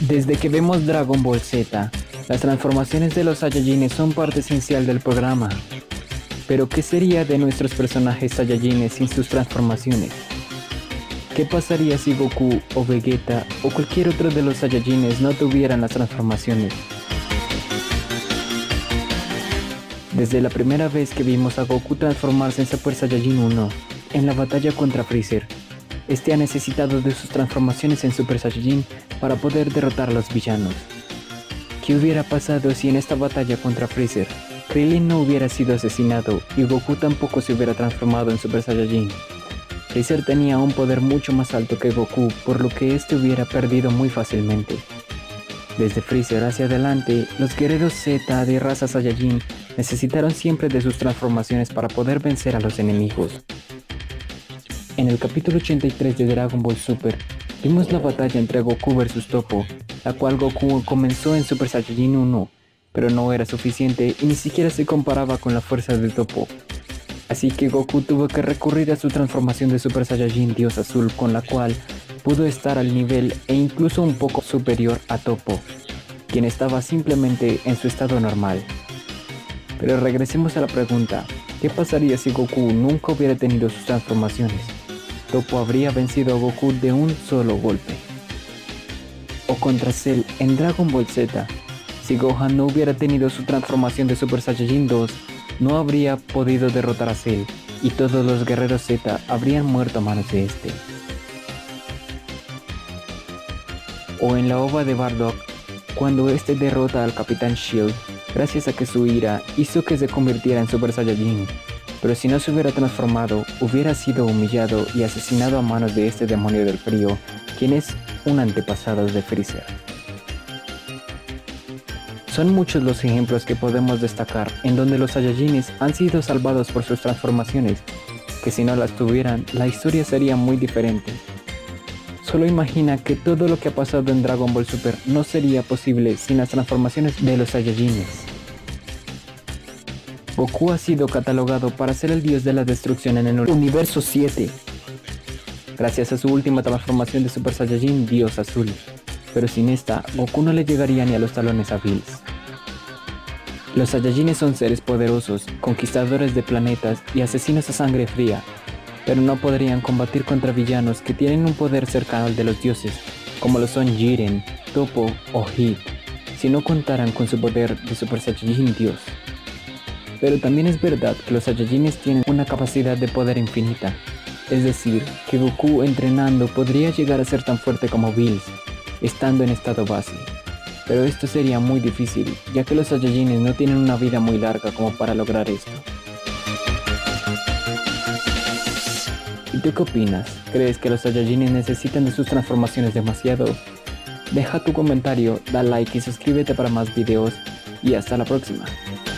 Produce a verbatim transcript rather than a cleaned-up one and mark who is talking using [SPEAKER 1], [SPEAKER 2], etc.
[SPEAKER 1] Desde que vemos Dragon Ball Z, las transformaciones de los Saiyajines son parte esencial del programa. Pero ¿qué sería de nuestros personajes Saiyajines sin sus transformaciones? ¿Qué pasaría si Goku o Vegeta o cualquier otro de los Saiyajines no tuvieran las transformaciones? Desde la primera vez que vimos a Goku transformarse en Super Saiyajin uno, en la batalla contra Freezer, este ha necesitado de sus transformaciones en Super Saiyajin para poder derrotar a los villanos. ¿Qué hubiera pasado si en esta batalla contra Freezer, Krillin no hubiera sido asesinado y Goku tampoco se hubiera transformado en Super Saiyajin? Freezer tenía un poder mucho más alto que Goku, por lo que este hubiera perdido muy fácilmente. Desde Freezer hacia adelante, los guerreros Z de raza Saiyajin necesitaron siempre de sus transformaciones para poder vencer a los enemigos. En el capítulo ochenta y tres de Dragon Ball Super, vimos la batalla entre Goku versus Toppo, la cual Goku comenzó en Super Saiyajin uno, pero no era suficiente y ni siquiera se comparaba con la fuerza de Toppo. Así que Goku tuvo que recurrir a su transformación de Super Saiyajin Dios Azul, con la cual pudo estar al nivel e incluso un poco superior a Toppo, quien estaba simplemente en su estado normal. Pero regresemos a la pregunta, ¿qué pasaría si Goku nunca hubiera tenido sus transformaciones? Toppo habría vencido a Goku de un solo golpe. O contra Cell en Dragon Ball Z, si Gohan no hubiera tenido su transformación de Super Saiyajin dos, no habría podido derrotar a Cell y todos los guerreros Z habrían muerto a manos de este. O en la ova de Bardock, cuando este derrota al Capitán Shield, gracias a que su ira hizo que se convirtiera en Super Saiyajin, pero si no se hubiera transformado, hubiera sido humillado y asesinado a manos de este demonio del frío, quien es un antepasado de Freezer. Son muchos los ejemplos que podemos destacar en donde los Saiyajines han sido salvados por sus transformaciones, que si no las tuvieran, la historia sería muy diferente. Solo imagina que todo lo que ha pasado en Dragon Ball Super no sería posible sin las transformaciones de los Saiyajines. Goku ha sido catalogado para ser el dios de la destrucción en el universo siete, gracias a su última transformación de Super Saiyajin Dios Azul, pero sin esta, Goku no le llegaría ni a los talones a Bills. Los Saiyajines son seres poderosos, conquistadores de planetas y asesinos a sangre fría, pero no podrían combatir contra villanos que tienen un poder cercano al de los dioses, como lo son Jiren, Toppo o Hit, si no contaran con su poder de Super Saiyajin Dios. Pero también es verdad que los Saiyajines tienen una capacidad de poder infinita, es decir, que Goku entrenando podría llegar a ser tan fuerte como Bills, estando en estado base. Pero esto sería muy difícil, ya que los Saiyajines no tienen una vida muy larga como para lograr esto. ¿Y tú qué opinas? ¿Crees que los Saiyajines necesitan de sus transformaciones demasiado? Deja tu comentario, da like y suscríbete para más videos, y hasta la próxima.